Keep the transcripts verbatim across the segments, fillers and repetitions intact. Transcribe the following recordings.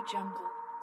Jungle.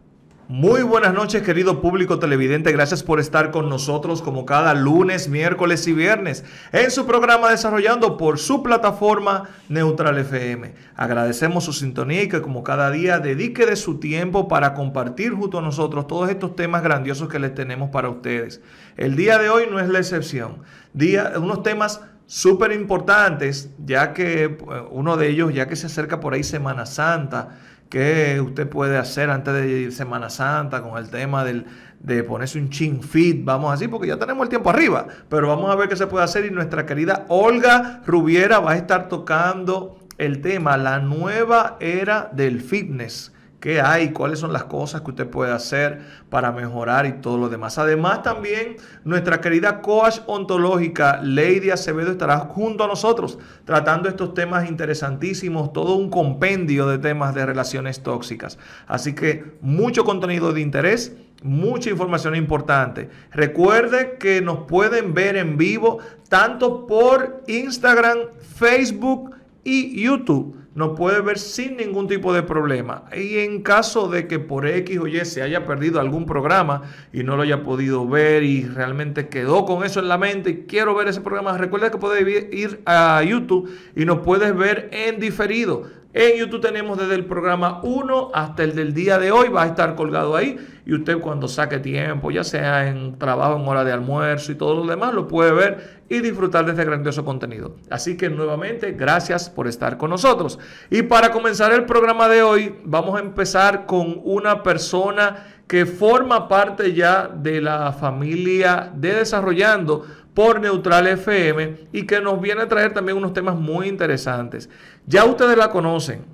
Muy buenas noches, querido público televidente. Gracias por estar con nosotros como cada lunes, miércoles y viernes en su programa Desarrollando por su plataforma Neutral F M. Agradecemos su sintonía y que como cada día dedique de su tiempo para compartir junto a nosotros todos estos temas grandiosos que les tenemos para ustedes. El día de hoy no es la excepción. Día, unos temas súper importantes, ya que uno de ellos, ya que se acerca por ahí Semana Santa. ¿Qué usted puede hacer antes de Semana Santa con el tema del, de ponerse un chin fit? Vamos así, porque ya tenemos el tiempo arriba, pero vamos a ver qué se puede hacer. Y nuestra querida Olga Rubiera va a estar tocando el tema, la nueva era del fitness. ¿Qué hay? ¿Cuáles son las cosas que usted puede hacer para mejorar y todo lo demás? Además, también nuestra querida coach ontológica Lady Acevedo estará junto a nosotros tratando estos temas interesantísimos, todo un compendio de temas de relaciones tóxicas. Así que mucho contenido de interés, mucha información importante. Recuerde que nos pueden ver en vivo tanto por Instagram, Facebook y YouTube. Nos puede ver sin ningún tipo de problema. Y en caso de que por X o Y se haya perdido algún programa y no lo haya podido ver y realmente quedó con eso en la mente y quiero ver ese programa, recuerda que puede ir a YouTube y nos puedes ver en diferido. En YouTube tenemos desde el programa uno hasta el del día de hoy, va a estar colgado ahí y usted cuando saque tiempo, ya sea en trabajo, en hora de almuerzo y todo lo demás, lo puede ver y disfrutar de este grandioso contenido. Así que nuevamente, gracias por estar con nosotros. Y para comenzar el programa de hoy, vamos a empezar con una persona que forma parte ya de la familia de Desarrollando por Neutral F M y que nos viene a traer también unos temas muy interesantes. Ya ustedes la conocen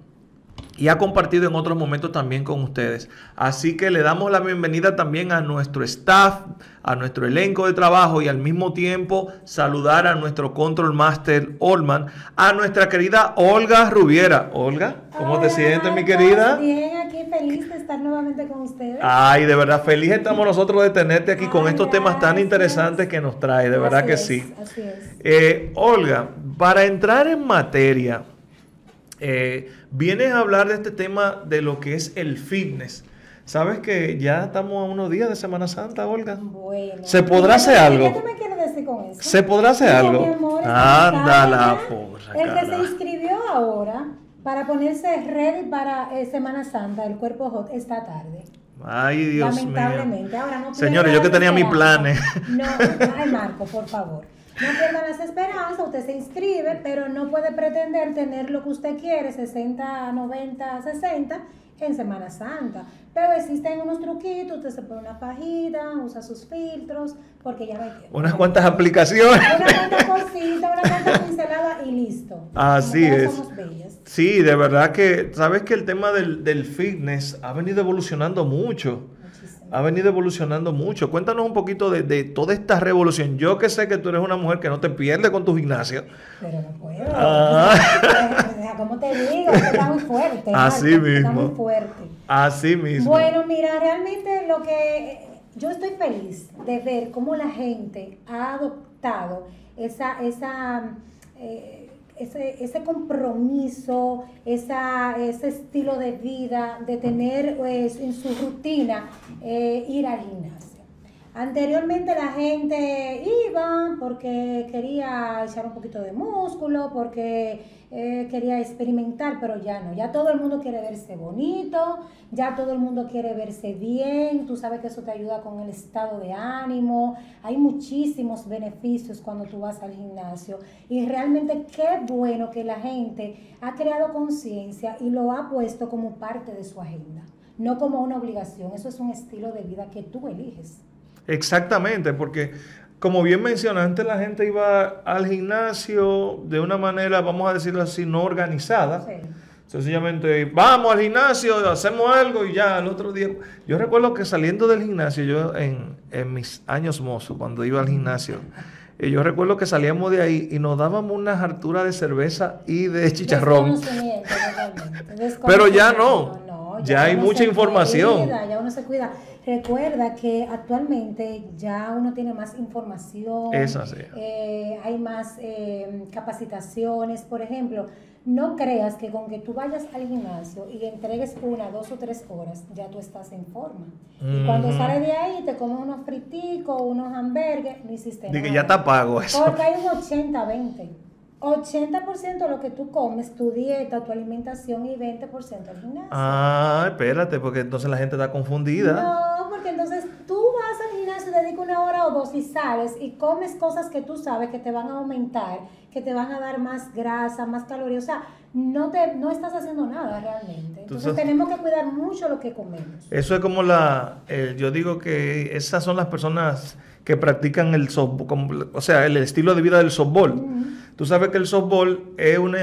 y ha compartido en otros momentos también con ustedes. Así que le damos la bienvenida también a nuestro staff, a nuestro elenco de trabajo y al mismo tiempo saludar a nuestro Control Master Olman, a nuestra querida Olga Rubiera. Olga, ¿cómo Hola, te sientes, mi querida? Bien, aquí feliz de estar nuevamente con ustedes. Ay, de verdad, feliz estamos nosotros de tenerte aquí. Ay, con estos gracias. temas tan interesantes que nos trae, de verdad así que es, sí. Así es. Eh, Olga, para entrar en materia, eh, vienes a hablar de este tema de lo que es el fitness. ¿Sabes que ya estamos a unos días de Semana Santa, Olga? Bueno. ¿Se podrá hacer algo? ¿Qué me quieres decir con eso? ¿Se podrá hacer Mira, algo? mi amor, Anda la ya. porra, El que se cara. inscribió ahora para ponerse ready para eh, Semana Santa, el cuerpo hot, esta tarde. Ay, Dios Lamentablemente. mío. Ahora no Señores, yo que tenía mis planes. No, ay, Marco, por favor. No pierdan las esperanzas, usted se inscribe, pero no puede pretender tener lo que usted quiere, sesenta, noventa, sesenta, en Semana Santa. Pero existen unos truquitos, usted se pone una pajita, usa sus filtros, porque ya no hay tiempo. Unas cuantas aplicaciones. Una cuanta cosita, una cuanta pincelada y listo. Así Como todas es. somos bellas. Sí, de verdad que, sabes que el tema del, del fitness ha venido evolucionando mucho. Ha venido evolucionando mucho. Cuéntanos un poquito de, de toda esta revolución. Yo que sé que tú eres una mujer que no te pierdes con tu gimnasio. Pero no puedo. Ah. ¿Cómo te digo? Está muy fuerte. Así Marco, mismo. Está muy fuerte. Así mismo. Bueno, mira, realmente lo que yo estoy feliz de ver cómo la gente ha adoptado esa, esa, eh, ese, ese compromiso, esa, ese estilo de vida, de tener pues, en su rutina eh, ir al gimnasio. Anteriormente la gente iba porque quería echar un poquito de músculo, porque eh, quería experimentar, pero ya no. Ya todo el mundo quiere verse bonito, ya todo el mundo quiere verse bien. Tú sabes que eso te ayuda con el estado de ánimo. Hay muchísimos beneficios cuando tú vas al gimnasio. Y realmente qué bueno que la gente ha creado conciencia y lo ha puesto como parte de su agenda, no como una obligación. Eso es un estilo de vida que tú eliges. Exactamente, porque como bien mencionaste, la gente iba al gimnasio de una manera, vamos a decirlo así, no organizada. Sí. Sencillamente, vamos al gimnasio, hacemos algo y ya al otro día. Yo recuerdo que saliendo del gimnasio, yo en, en mis años mozos, cuando iba al gimnasio, y yo recuerdo que salíamos de ahí y nos dábamos unas harturas de cerveza y de chicharrón. Pero ya no. Ya, ya hay uno mucha se información. Cuida, ya uno se cuida. Recuerda que actualmente ya uno tiene más información, Es así. eh, hay más eh, capacitaciones, por ejemplo. No creas que con que tú vayas al gimnasio y entregues una, dos o tres horas, ya tú estás en forma. Y cuando Ujú. sales de ahí, te comes unos friticos, unos hamburgues, no hiciste Dije, nada. ya está pago eso. Porque hay un ochenta veinte. ochenta por ciento de lo que tú comes, tu dieta, tu alimentación, y veinte por ciento el gimnasio. Ah, espérate, porque entonces la gente está confundida. No, porque entonces tú vas al gimnasio, dedicas una hora o dos y sales y comes cosas que tú sabes que te van a aumentar, que te van a dar más grasa, más calorías. O sea, no, te, no estás haciendo nada realmente. Entonces, Entonces, tenemos que cuidar mucho lo que comemos. Eso es como la, eh, yo digo que esas son las personas que practican el softball, como- o sea, el estilo de vida del softball. Ujú. Tú sabes que el softball es un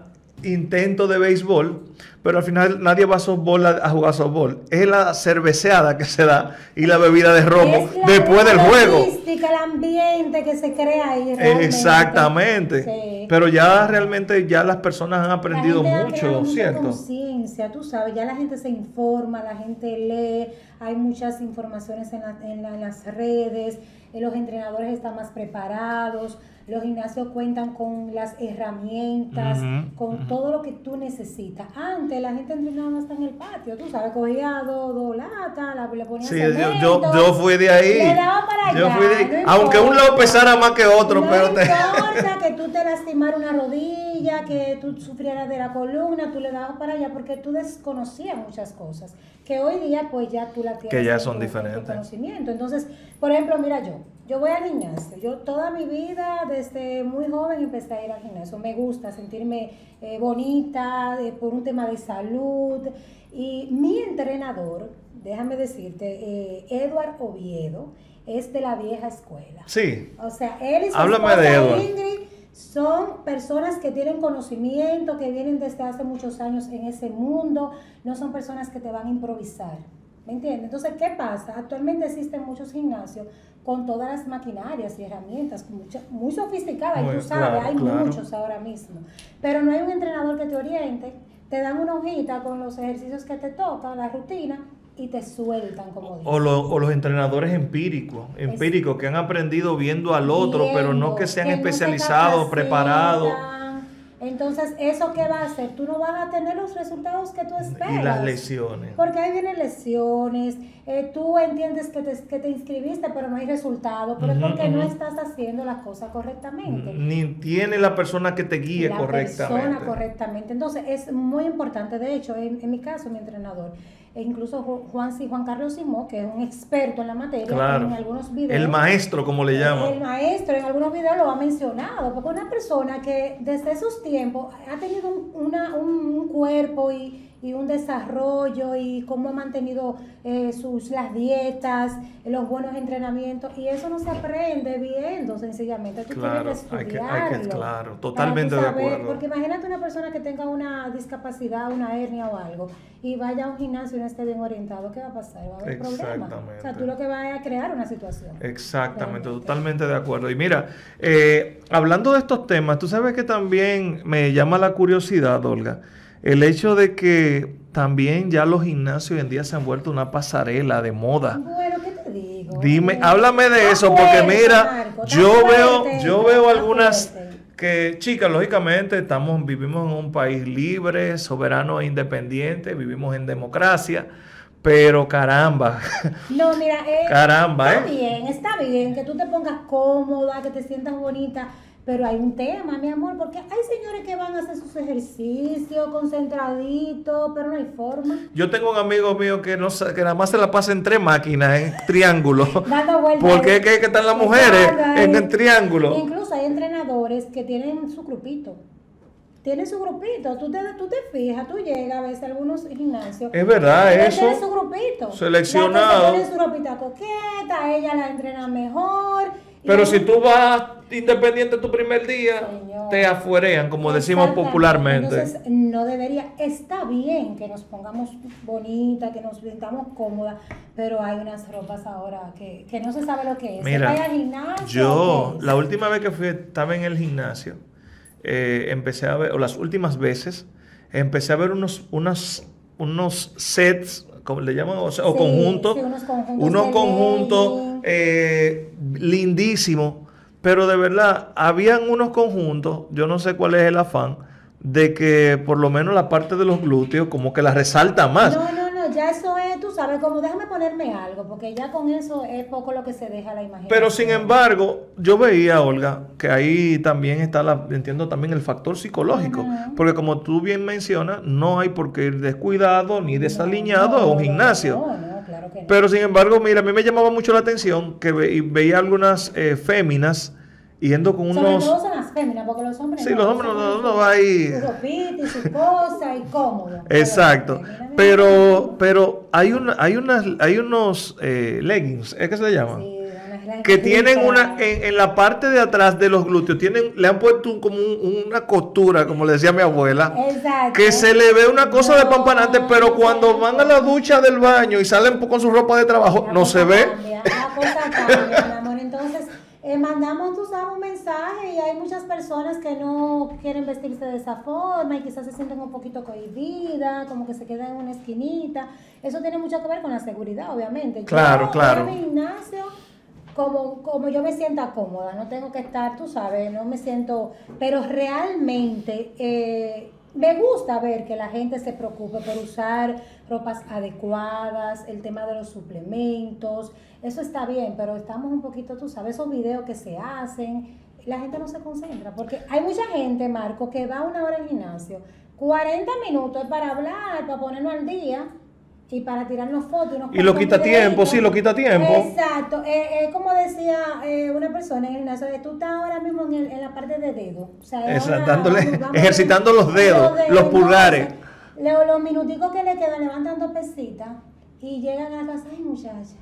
intento de béisbol, pero al final nadie va a softball a, a jugar softball. Es la cerveceada que se da y la bebida de romo Es la- después del la juego. logística, el ambiente que se crea ahí realmente. Exactamente. Sí. Pero ya realmente ya las personas han aprendido La gente ha creado mucho, mucha ¿cierto? conciencia, tú sabes, ya la gente se informa, la gente lee, hay muchas informaciones en, la- en la- en las redes, eh, los entrenadores están más preparados, los gimnasios cuentan con las herramientas, Ujú, con ujú. todo lo que tú necesitas. Antes la gente entrenaba hasta en el patio, tú sabes, cogía dos dos latas, la- le ponía Sí, yo, cemento, yo, yo fui de ahí. le daba para Yo allá, fui de ahí. no Aunque un lado importa. pesara más que otro, No pero te... importa que tú te lastimaras una rodilla, que tú sufrieras de la columna, tú le dabas para allá porque tú desconocías muchas cosas, que hoy día pues ya tú la tienes Que ya en son tu- en tu diferentes. conocimiento. Entonces, por ejemplo, mira yo, yo voy al gimnasio, yo toda mi vida desde muy joven empecé a ir al gimnasio, me gusta sentirme eh, bonita, eh, por un tema de salud, y mi entrenador, déjame decirte, eh, Edward Oviedo, es de la vieja escuela. Sí. O sea, él y su Háblame esposa de Edward. Ingrid son personas que tienen conocimiento, que vienen desde hace muchos años en ese mundo, no son personas que te van a improvisar, ¿me entiendes? Entonces, ¿qué pasa? Actualmente existen muchos gimnasios con todas las maquinarias y herramientas mucha- muy sofisticadas, y Muy, tú sabes, claro, hay claro. muchos ahora mismo, pero no hay un entrenador que te oriente, te dan una hojita con los ejercicios que te tocan, la rutina, y te sueltan, como dicen. O, lo- o los entrenadores empíricos, empíricos que han aprendido viendo al otro, pero no que sean Viendo, que no se especializados, preparados. capacitan. Entonces, ¿eso qué va a hacer? Tú no vas a tener los resultados que tú esperas. Y las lesiones. Porque ahí vienen lesiones, eh, tú entiendes que te, que te inscribiste, pero no hay resultado, pero Ujú, es porque no ujú. estás haciendo las cosas correctamente. Ni tiene la persona que te guíe la correctamente. persona correctamente. Entonces, es muy importante. De hecho, en, en mi caso, mi entrenador, e incluso Ju- Juan, sí, Juan Carlos Simó, que es un experto en la materia, Claro. en algunos videos. El maestro, como le El llaman. maestro en algunos videos lo ha mencionado, porque una persona que desde esos tiempos ha tenido un, una- un, un cuerpo y, y un desarrollo, y cómo ha mantenido eh, sus las dietas, los buenos entrenamientos, y eso no se aprende viendo sencillamente, tú Claro, tienes que hay que- estudiarlo. hay que- claro, para totalmente tú de saber, acuerdo. Porque imagínate una persona que tenga una discapacidad, una hernia o algo, y vaya a un gimnasio y no esté bien orientado, ¿qué va a pasar? Va a haber problemas. Exactamente. O sea, tú lo que vas a crear una situación. Exactamente, Realmente. totalmente de acuerdo. Y mira, eh, hablando de estos temas, tú sabes que también me llama la curiosidad, Olga, el hecho de que también ya los gimnasios hoy en día se han vuelto una pasarela de moda. Bueno, ¿qué te digo? Dime, Eh, háblame de está eso, porque fuerte, mira, Marco, está yo fuerte, veo, yo está veo algunas fuerte. que, chicas, lógicamente estamos, vivimos en un país libre, soberano e independiente, vivimos en democracia, pero caramba, No, mira, eh, Caramba, está ¿eh? bien, está bien que tú te pongas cómoda, que te sientas bonita, pero hay un tema, mi amor, porque hay señores que van a hacer sus ejercicios concentraditos, pero no hay forma. yo tengo un amigo mío que no sa- que nada más se la pasa en tres máquinas, en triángulo. Dando vueltas. Porque es que, que están las mujeres Exacto, en ahí. el triángulo. Incluso hay entrenadores que tienen su grupito. Tienen su grupito. Tú te, tú te fijas, tú llegas a veces a algunos gimnasios. Es verdad, y él eso. tiene su grupito. Seleccionado. La que se pone su ropita coqueta, ella la entrena mejor. y Pero la- si tú vas independiente tu primer día, Señor. te afuerean, como decimos Exactamente. popularmente. Entonces, no debería, está bien que nos pongamos bonitas, que nos sintamos cómodas, pero hay unas ropas ahora que, que no se sabe lo que es. Mira, ¿Se va al gimnasio yo, o qué es? la última vez que fui, estaba en el gimnasio, eh, empecé a ver, o las últimas veces, empecé a ver unos, unas unos sets, como le llaman, o, sea, o Sí, conjuntos, sí, unos conjuntos unos de conjuntos legging. eh, lindísimos, pero de verdad, habían unos conjuntos, yo no sé cuál es el afán, de que por lo menos la parte de los glúteos como que la resalta más. No, no, no, ya eso es, tú sabes, como déjame ponerme algo, porque ya con eso es poco lo que se deja a la imaginación. Pero sin embargo, yo veía, Olga, que ahí también está, la, entiendo también el factor psicológico, Ujú. porque como tú bien mencionas, no hay por qué ir descuidado ni desaliñado No, a un no, gimnasio. No, no, claro que no. Pero sin embargo, mira, a mí me llamaba mucho la atención que ve, y veía algunas eh, féminas yendo con Sobre unos... todo son las féminas, porque los hombres Sí, no. los hombres Los no, no, hombres no va ahí. Su ropita y su cosa y cómodo. Exacto. Pero las féminas, Pero, pero hay una, hay unas, hay unos eh, leggings, ¿es que se le llaman? sí, unas- las Que tienen licras. una, en, en la parte de atrás de los glúteos, tienen, le han puesto un- como un- una costura, como le decía mi abuela, Exacto. que se le ve una cosa de No, pampanante, pero cuando exacto. van a la ducha del baño y salen con su ropa de trabajo, La no cosa se ve. cambia, la cosa cambia, mi amor. Entonces, eh, mandamos, tú sabes, un mensaje y hay muchas personas que no quieren vestirse de esa forma y quizás se sienten un poquito cohibidas, como que se quedan en una esquinita. Eso tiene mucho que ver con la seguridad, obviamente. Claro, Yo claro. voy al gimnasio como, como yo me sienta cómoda, no tengo que estar, tú sabes, no me siento, pero realmente eh, me gusta ver que la gente se preocupe por usar ropas adecuadas, el tema de los suplementos, eso está bien, pero estamos un poquito, tú sabes, esos videos que se hacen, la gente no se concentra, porque hay mucha gente, Marco, que va una hora al gimnasio, cuarenta minutos para hablar, para ponernos al día, y para tirarnos fotos. Y lo quita tiempo, sí, lo quita tiempo. Exacto. Eh, eh, como decía eh, una persona en el gimnasio, eh, tú estás ahora mismo en, el, en la parte de dedo. O sea, Exacto, ahora dándole, vamos- vamos- ejercitando los dedos, los pulgares. Los, los minuticos que le quedan levantando pesitas y llegan a casa, ay muchacha,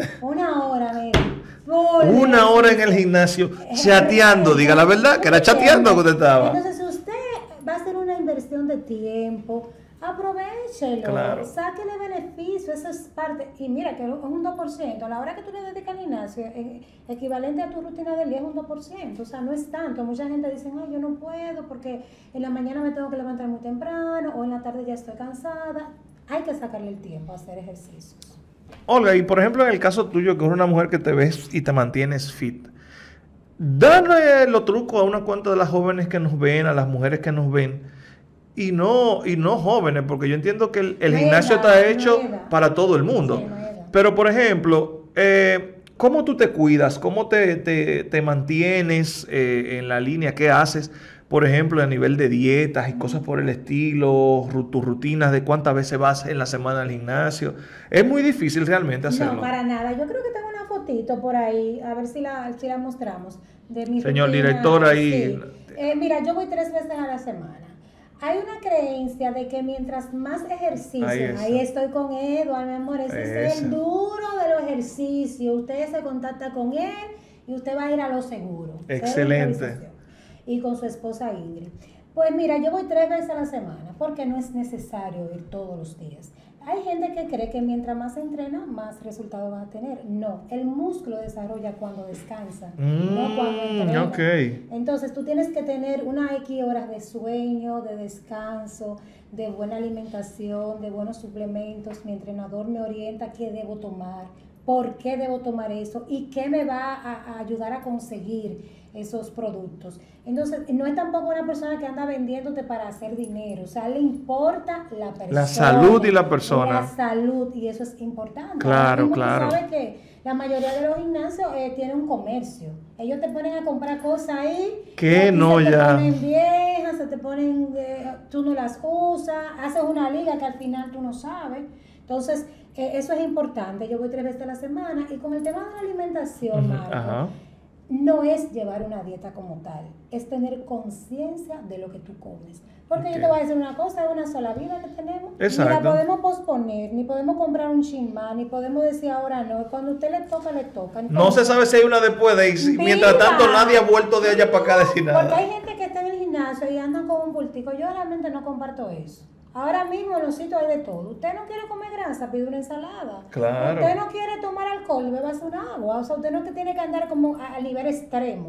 una hora, mira. full Una hora en el ejercicio. gimnasio chateando, diga la verdad, que era chateando que usted estaba. Entonces, si usted va a hacer una inversión de tiempo, aprovéchelo, Claro. sáquele beneficio, eso es parte, y mira que es un dos por ciento, a la hora que tú le dedicas al gimnasio, eh, equivalente a tu rutina del día es un dos por ciento, o sea, no es tanto, mucha gente dice, ay, yo no puedo porque en la mañana me tengo que levantar muy temprano, o en la tarde ya estoy cansada, hay que sacarle el tiempo a hacer ejercicios. Olga, y por ejemplo en el caso tuyo, que eres una mujer que te ves y te mantienes fit, dale los trucos a unas cuantas de las jóvenes que nos ven, a las mujeres que nos ven, y no, y no jóvenes, porque yo entiendo que el, el No hay gimnasio edad, está no hay hecho edad. para todo el mundo. Sí, no hay edad. Pero por ejemplo, eh, ¿cómo tú te cuidas? ¿Cómo te, te, te mantienes eh, en la línea? ¿Qué haces? Por ejemplo, a nivel de dietas y cosas por el estilo, ru- tus rutinas de cuántas veces vas en la semana al gimnasio. Es muy difícil realmente hacerlo. No, para nada. Yo creo que tengo una fotito por ahí, a ver si la, si la mostramos. De mi Señor rutina. director, ahí- Sí. Eh, mira, yo voy tres veces a la semana. Hay una creencia de que mientras más ejercicio, Ahí ahí, está. estoy con Edward, mi amor, ese es Esa. el duro de los ejercicios. Usted se contacta con él y usted va a ir a lo seguro. Cero Excelente. improvisación. Y con su esposa Ingrid. Pues mira, yo voy tres veces a la semana porque no es necesario ir todos los días. Hay gente que cree que mientras más se entrena, más resultados va a tener. No, el músculo desarrolla cuando descansa, no cuando Mm, entrena. ok. Entonces tú tienes que tener unas X horas de sueño, de descanso, de buena alimentación, de buenos suplementos. Mi entrenador me orienta qué debo tomar, por qué debo tomar eso y qué me va a, a ayudar a conseguir esos productos. Entonces, no es tampoco una persona que anda vendiéndote para hacer dinero, o sea, le importa la persona. La salud y la persona. La salud, y eso es importante. Claro, Ahora mismo claro. Tú sabes que la mayoría de los gimnasios eh, tienen un comercio. Ellos te ponen a comprar cosas ahí. Que y a ti no, se ya. te ponen viejas, se te ponen, eh, tú no las usas, haces una liga que al final tú no sabes. Entonces, eh, eso es importante. Yo voy tres veces a la semana y con el tema de la alimentación, Ujú, Marco, ajá. no es llevar una dieta como tal, es tener conciencia de lo que tú comes. Porque Ok. yo te voy a decir una cosa, es una sola vida que tenemos. Exacto. Ni la podemos posponer, ni podemos comprar un chin más, ni podemos decir ahora no. Cuando a usted le toca, le toca. No se sabe si hay una después de y mientras Viva. tanto nadie ha vuelto de allá para acá a decir Porque hay nada. gente que está en el gimnasio y andan con un bultico. Yo realmente no comparto eso. Ahora mismo en los sitios hay de todo. Usted no quiere comer grasa, pide una ensalada. Claro. Usted no quiere tomar alcohol, bébase un agua. O sea, usted no que tiene que andar como a, a nivel extremo.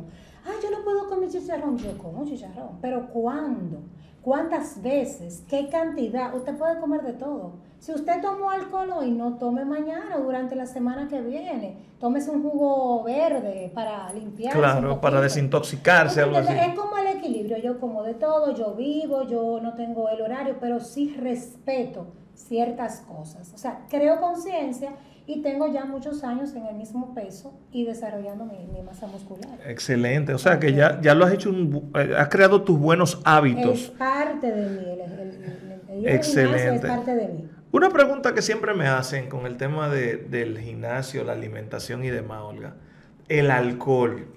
ah, yo no puedo comer chicharrón. Yo como chicharrón, pero ¿cuándo? ¿Cuántas veces? ¿Qué cantidad? Usted puede comer de todo. Si usted tomó alcohol hoy, no tome mañana o durante la semana que viene. Tómese un jugo verde para limpiar. Claro, para desintoxicarse, algo así. Es como el equilibrio. Yo como de todo, yo vivo, yo no tengo el horario, pero sí respeto ciertas cosas. O sea, creo conciencia y tengo ya muchos años en el mismo peso y desarrollando mi, mi masa muscular. Excelente, o sea que ya, ya lo has hecho, un, has creado tus buenos hábitos. Es parte de mí, el, el, el, el Excelente. Es parte de mí. Una pregunta que siempre me hacen con el tema de, del gimnasio, la alimentación y demás, Olga, el alcohol.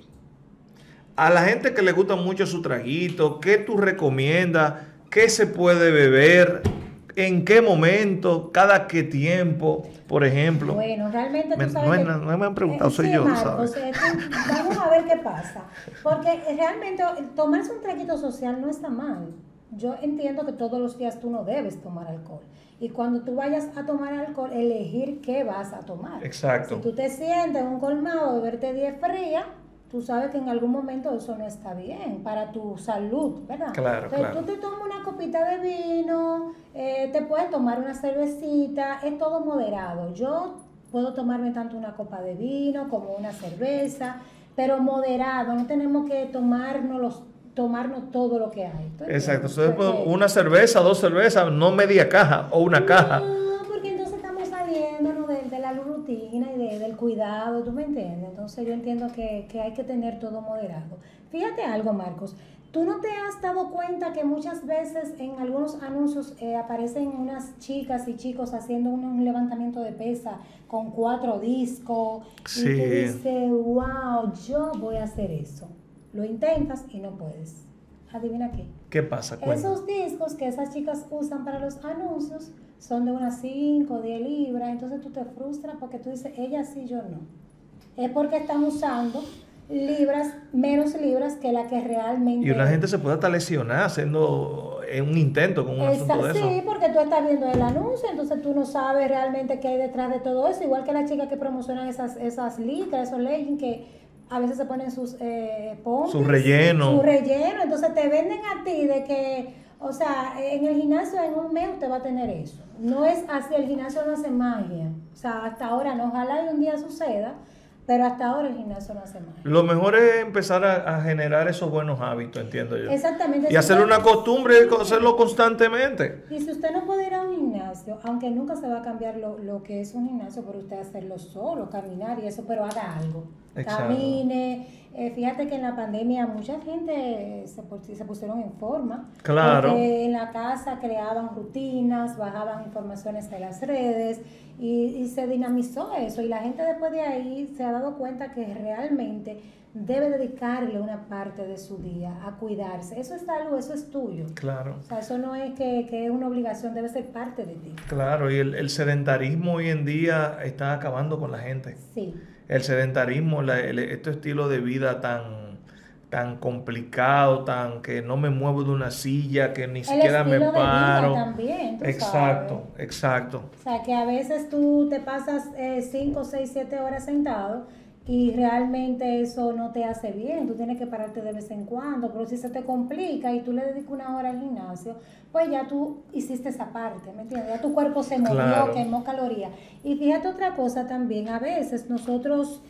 A la gente que le gusta mucho su traguito, ¿qué tú recomiendas? ¿Qué se puede beber? ¿En qué momento? ¿Cada qué tiempo? Por ejemplo. Bueno, realmente tú me, sabes no, que, es, no me han preguntado, eh, soy sí, yo, Marcos, ¿sabes? Eh, vamos a ver qué pasa. Porque realmente tomarse un traguito social no está mal. Yo entiendo que todos los días tú no debes tomar alcohol. Y cuando tú vayas a tomar alcohol, elegir qué vas a tomar. Exacto. Si tú te sientes en un colmado, beberte diez frías, tú sabes que en algún momento eso no está bien para tu salud, ¿verdad? Claro, Entonces, claro. tú te tomas una copita de vino, eh, te puedes tomar una cervecita, es todo moderado. Yo puedo tomarme tanto una copa de vino como una cerveza, pero moderado, no tenemos que tomarnos los tomarnos todo lo que hay. Exacto, entonces, porque, una cerveza, dos cervezas, no media caja o una no, caja. No, porque entonces estamos saliéndonos de, de la rutina y de, del cuidado, ¿tú me entiendes? Entonces yo entiendo que, que hay que tener todo moderado. Fíjate algo, Marcos, ¿tú no te has dado cuenta que muchas veces en algunos anuncios eh, aparecen unas chicas y chicos haciendo un, un levantamiento de pesa con cuatro discos? Sí. Y te dices, wow, yo voy a hacer eso. Lo intentas y no puedes. Adivina qué. ¿Qué pasa? Cuenta. Esos discos que esas chicas usan para los anuncios son de unas cinco o diez libras, entonces tú te frustras porque tú dices, ella sí, yo no. Es porque están usando libras, menos libras que la que realmente... Y una gente se puede hasta lesionar haciendo un intento con un Esa, asunto de sí, eso. Sí, porque tú estás viendo el anuncio, entonces tú no sabes realmente qué hay detrás de todo eso, igual que las chicas que promocionan esas, esas licras, esos leggings que a veces se ponen sus eh, pompis, su relleno. Su relleno, entonces te venden a ti de que, o sea, en el gimnasio en un mes usted va a tener eso. No es así, el gimnasio no hace magia. O sea, hasta ahora no, ojalá y un día suceda, pero hasta ahora el gimnasio no hace magia. Lo mejor es empezar a, a generar esos buenos hábitos, entiendo yo. Exactamente. Y si hacerlo usted, una costumbre y hacerlo constantemente. Y si usted no puede ir a un gimnasio, aunque nunca se va a cambiar lo, lo que es un gimnasio, por usted hacerlo solo, caminar y eso, pero haga algo. Exacto. Camine. Eh, fíjate que en la pandemia mucha gente se, se pusieron en forma. Claro. Porque en la casa creaban rutinas, bajaban informaciones de las redes y, y se dinamizó eso. Y la gente después de ahí se ha dado cuenta que realmente debe dedicarle una parte de su día a cuidarse. Eso es algo, eso es tuyo. Claro. O sea, eso no es que, que es una obligación, debe ser parte de ti. Claro, y el, el sedentarismo hoy en día está acabando con la gente. Sí. El sedentarismo, la, el, este estilo de vida tan, tan complicado, tan que no me muevo de una silla, que ni el siquiera me paro. De vida también, tú exacto, sabes. exacto. O sea, que a veces tú te pasas cinco, seis, siete horas sentado y realmente eso no te hace bien, tú tienes que pararte de vez en cuando, pero si se te complica y tú le dedicas una hora al gimnasio, pues ya tú hiciste esa parte, ¿me entiendes? Ya tu cuerpo se movió, claro. quemó calorías. Y fíjate otra cosa también, a veces nosotros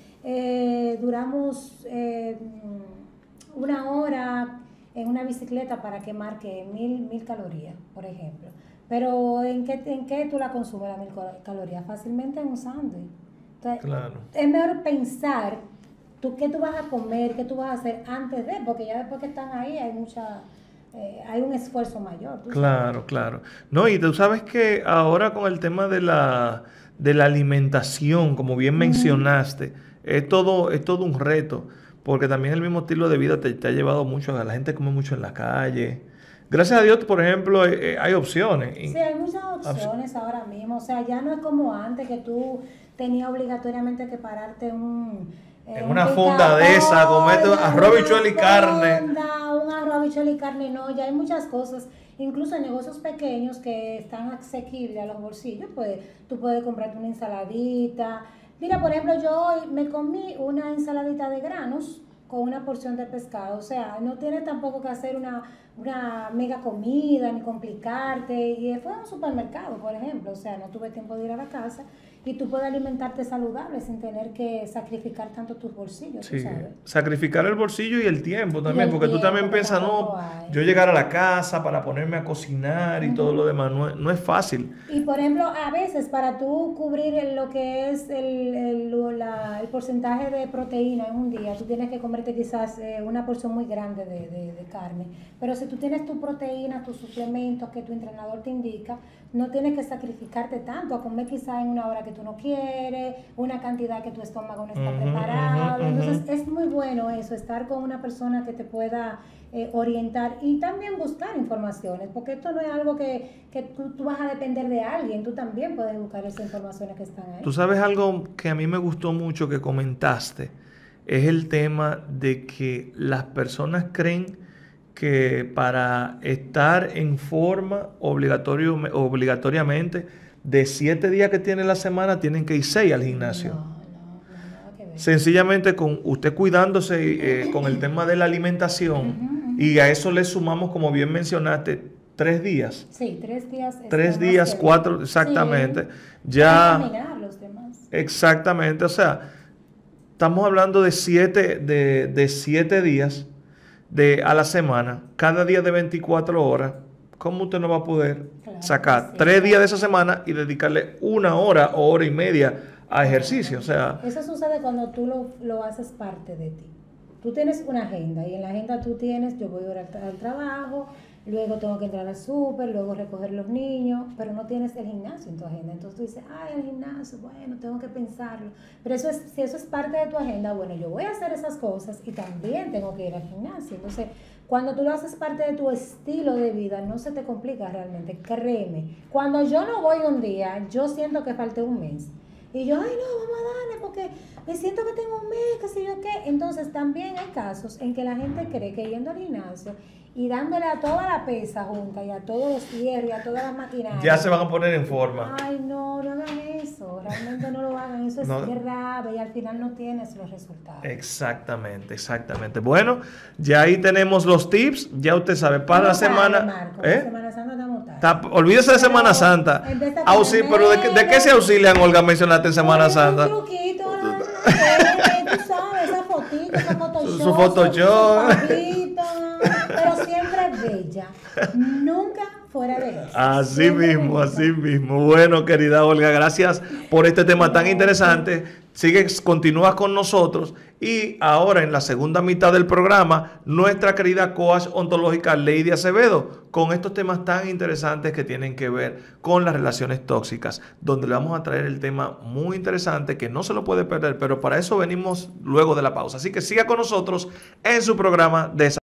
eh, duramos eh, una hora en una bicicleta para quemar que mil, mil calorías, por ejemplo. Pero ¿en qué, en qué tú la consumes las mil calorías? Fácilmente en un sándwich. Entonces, claro. Es mejor pensar tú qué tú vas a comer, qué tú vas a hacer antes de, porque ya después que están ahí hay mucha, eh, hay un esfuerzo mayor. Claro, sabes. claro. No, y tú sabes que ahora con el tema de la, de la alimentación, como bien uh-huh. mencionaste, es todo, es todo un reto, porque también el mismo estilo de vida te, te ha llevado mucho, a la gente come mucho en la calle. Gracias a Dios, por ejemplo, eh, hay opciones. Sí, hay muchas opciones Op- ahora mismo, o sea, ya no es como antes que tú tenías obligatoriamente que pararte en un... En una funda de esa, comerte arroz, habichuela y carne. Un arroz, habichuela y carne, no, ya hay muchas cosas, incluso en negocios pequeños que están asequibles a los bolsillos, pues tú puedes comprarte una ensaladita. Mira, por ejemplo, yo hoy me comí una ensaladita de granos con una porción de pescado. O sea, no tienes tampoco que hacer una, una mega comida ni complicarte. Y fue a un supermercado, por ejemplo. O sea, no tuve tiempo de ir a la casa. Y tú puedes alimentarte saludable sin tener que sacrificar tanto tus bolsillos, sí, ¿tú sabes? Sacrificar el bolsillo y el tiempo también, el porque tiempo, tú también piensas, no, hay. yo llegar a la casa para ponerme a cocinar y uh-huh. todo lo demás, no, no es fácil. Y por ejemplo, a veces para tú cubrir el, lo que es el, el, la, el porcentaje de proteína en un día, tú tienes que comerte quizás eh, una porción muy grande de, de, de carne. Pero si tú tienes tu proteína, tus suplementos que tu entrenador te indica, no tienes que sacrificarte tanto a comer quizás en una hora que tú no quieres, una cantidad que tu estómago no está uh-huh, preparado. Uh-huh, Entonces uh-huh. es muy bueno eso, estar con una persona que te pueda eh, orientar y también buscar informaciones, porque esto no es algo que, que tú, tú vas a depender de alguien, tú también puedes buscar esas informaciones que están ahí. Tú sabes algo que a mí me gustó mucho que comentaste, es el tema de que las personas creen que para estar en forma obligatorio, obligatoriamente de siete días que tiene la semana tienen que ir seis al gimnasio. No, no, no, no, no, sencillamente con usted cuidándose eh, con el tema de la alimentación uh-huh, uh-huh. y a eso le sumamos, como bien mencionaste, tres días. Sí, tres días. Tres días, cuatro, exactamente. Sí, ya. Los demás. Exactamente, o sea, estamos hablando de siete, de, de siete días de, a la semana, cada día de veinticuatro horas. ¿Cómo usted no va a poder claro, sacar sí, tres días de esa semana y dedicarle una hora o hora y media a ejercicio? O sea, eso sucede cuando tú lo, lo haces parte de ti. Tú tienes una agenda y en la agenda tú tienes, yo voy a ir al, al trabajo, luego tengo que entrar al súper, luego recoger los niños, pero no tienes el gimnasio en tu agenda. Entonces tú dices, ay, el gimnasio, bueno, tengo que pensarlo. Pero eso es, si eso es parte de tu agenda, bueno, yo voy a hacer esas cosas y también tengo que ir al gimnasio. Entonces, cuando tú lo haces parte de tu estilo de vida, no se te complica realmente, créeme. Cuando yo no voy un día, yo siento que falté un mes. Y yo, ay, no, vamos a darle porque me siento que tengo un mes, qué sé yo qué. Entonces, también hay casos en que la gente cree que yendo al gimnasio y dándole a toda la pesa junta y a todos los hierros y a todas las maquinarias, ya se van a poner en forma. Ay, no, no hagan eso. Realmente no lo hagan. Eso es no. grave y al final no tienes los resultados. Exactamente, exactamente. Bueno, ya ahí tenemos los tips. Ya usted sabe, para la semana... Marco, ¿eh? Semana Santa estamos tarde. Ta, olvídese de pero, Semana Santa. Auxil, pero ¿de, ¿de qué se auxilian, Olga, mencionaste en Semana Oye, Santa? Un truquito, no, no, eh, tú sabes, esa fotito, esa Photoshop. Su, su Photoshop. Pero siempre bella, nunca fuera de eso. Así siempre mismo, bella. así mismo. Bueno, querida Olga, gracias por este tema tan interesante. Sigues, continúas con nosotros y ahora en la segunda mitad del programa, nuestra querida coach ontológica Lady Acevedo, con estos temas tan interesantes que tienen que ver con las relaciones tóxicas, donde le vamos a traer el tema muy interesante que no se lo puede perder, pero para eso venimos luego de la pausa. Así que siga con nosotros en su programa Desarrollo.